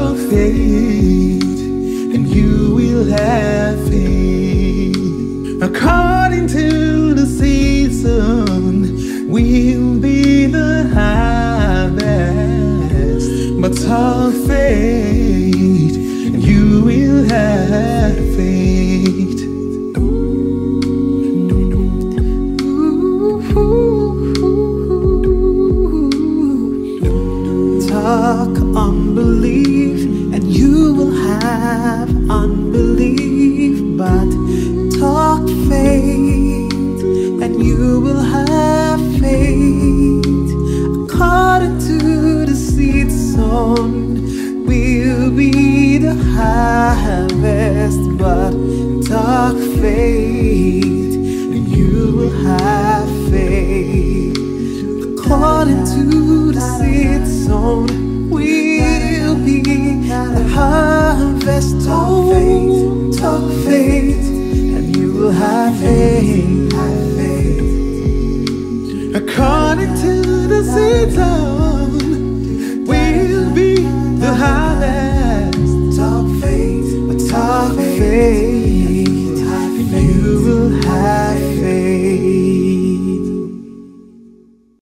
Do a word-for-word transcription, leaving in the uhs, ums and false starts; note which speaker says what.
Speaker 1: talk faith, and you will have faith. According to the season will be the harvest, but talk faith, and you will have faith. Talk unbelief, and you will have unbelief, but talk faith, and you will have faith. According to the seed sown will be the harvest, but talk faith, and you will have faith. According to